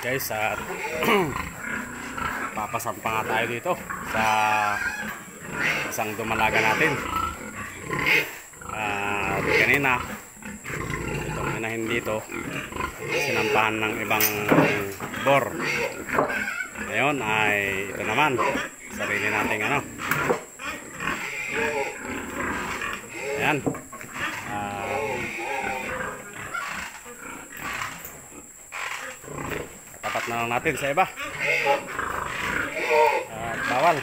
Guys, at papasampa nga tayo dito sa isang dumalaga natin. Kanina itong inahin dito sinampahan ng ibang bor. Ngayon ay ito naman sarili nating ano. Ayan. Tapat na lang natin sa iba. Bawal.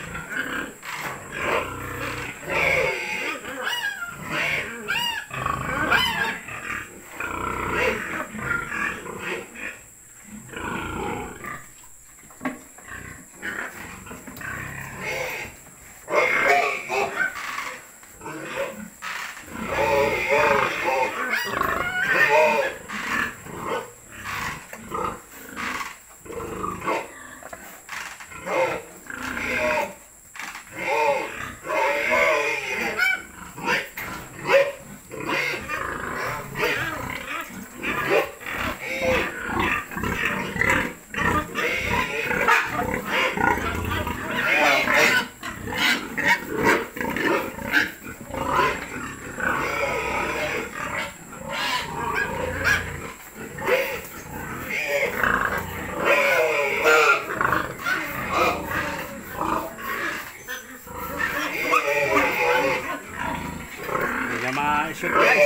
Ma-shoot guys.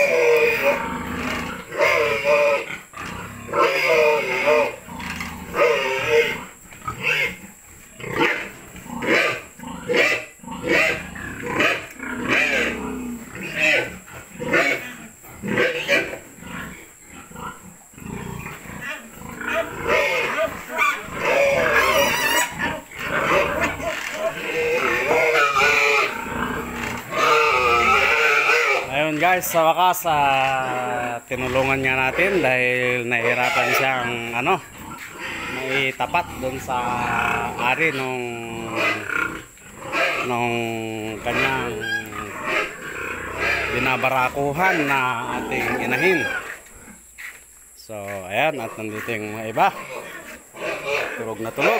Guys, sa wakas tinulungan nga natin dahil nahihirapan siyang maitapat doon sa ari nung kanyang binabarakuhan na ating inahin. So ayan, at nandito yung mga iba, tulog na tulog.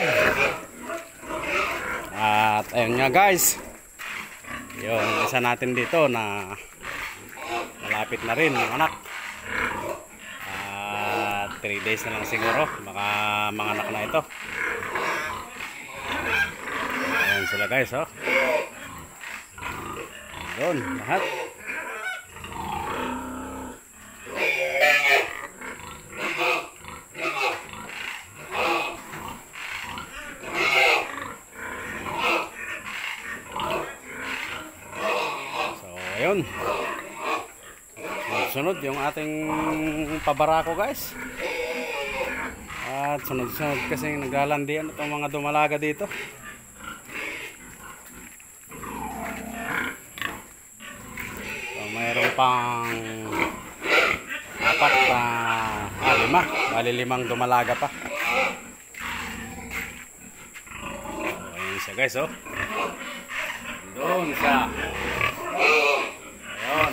At ayun nga guys, yung isa natin dito na malapit na rin ng anak. 3 days na lang siguro baka mga anak na ito. Ayan sila guys, oh. Doon lahat. So ayun, sunod yung ating pabarako guys. At sunod-sunod kasi naglalandian itong mga dumalaga dito. So mayroon pang 5 dumalaga pa. So, ayun siya guys, oh. Doon siya. Ayun.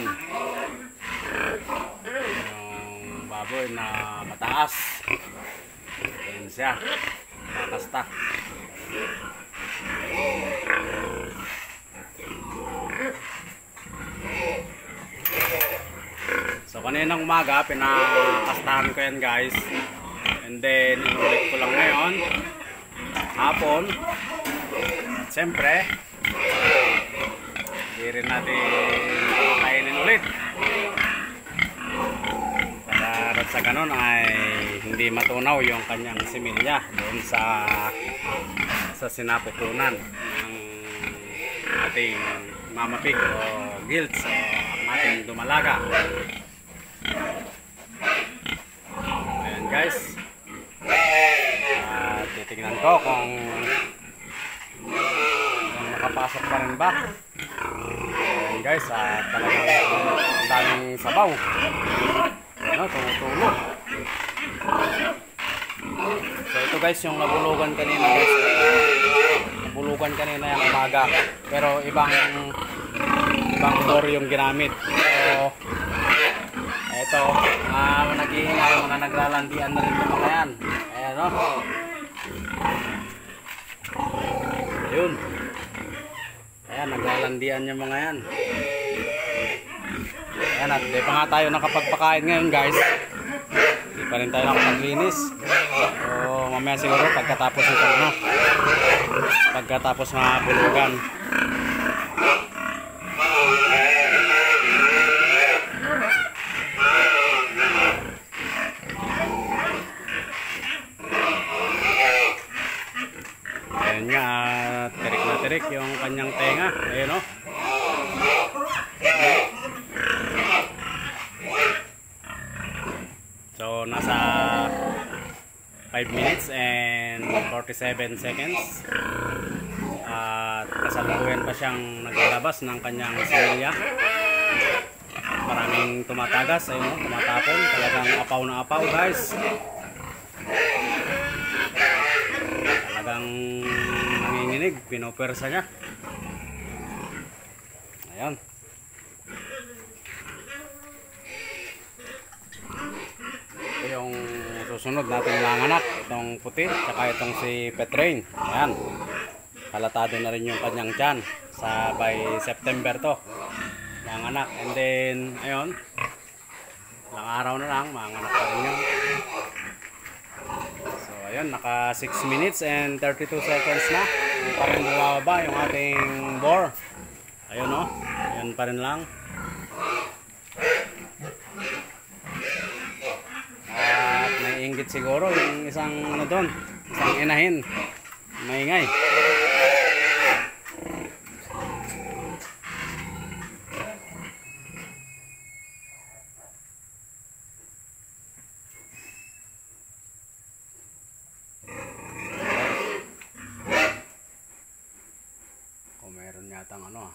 Baboy na mataas. Ayan siya, nakasta. So kaninang umaga pinakastahan ko yan guys, and then inulit ko lang ngayon hapon. At siyempre hindi rin natin kainin ulit para sa ganon ay hindi matunaw yung kanyang similya doon sa sinapupunan ng ating mama pig o gilts o ating dumalaga. Ayan guys, titignan ko kung makapasok pa rin ba. Ayan guys, talagang daming sabaw, tumutulo. So ito guys yung nabulugan kanina guys. Nabulugan kanina yung umaga, pero ibang bor yung ginamit. So ito Mga nag-iingay, mga naglalandian na rin yung mga yan. Ayan o. Ayun. Ayan, naglalandian yung mga yan. Ayan, at di pa nga tayo nakapagpakain ngayon guys. Di pa rin tayo nakapaglinis. So mamaya siguro pagkatapos ito na. Pagkatapos na bulugan. Ayan nga, tirik na tirik yung kanyang tenga. Ayan o. So nasa 5 minutes and 47 seconds. At kasalukuyan pa siyang naglalabas ng kanyang similya. Maraming tumatagas, ayun o, tumatapon. Talagang apaw na apaw guys. Talagang nanginginig, pinopersa niya. Ayan. Ito yung susunod natin nanganak. Itong puti, tsaka itong si Petrain. Ayan. Halatado na rin yung kanyang tiyan. Sa by September to. Nanganak. And then, ayun. Ilang araw na lang, manganak pa rin yun. So, ayun. Naka 6 minutes and 32 seconds na. Hindi pa rin nalababa yung ating boar. Ayun o. Ayun pa rin lang. At naiinggit siguro yung isang ano doon. Isang inahin. Maingay. Meron yatang ano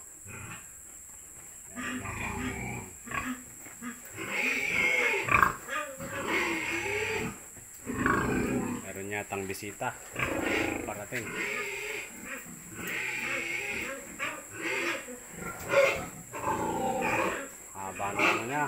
meron yatang bisita parating. Haba na ano niya,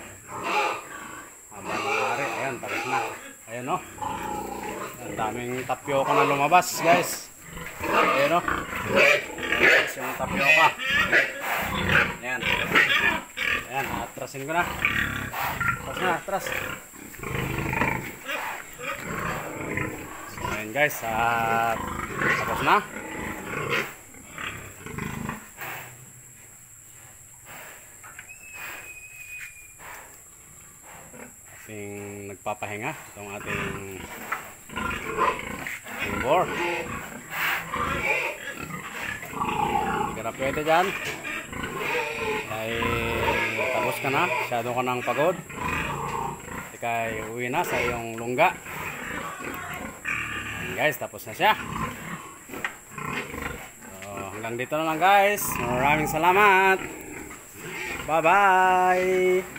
haba ng ari. Ayan, tapos na. Ayan o, ang daming tapioca na lumabas guys. Ayan o, yung tapioca. Ayan. Ayan, atrasin ko na. Atras na, atras. So, ayan guys, tapos na. Ating nagpapahinga itong ating boar. Hindi ka na pwede dyan. Ay tapos ka na, masyado ka nang pagod. Ikay uwi na sa iyong lungga. Ayan guys, tapos na siya. So, hanggang dito na lang guys. Maraming salamat. Bye bye.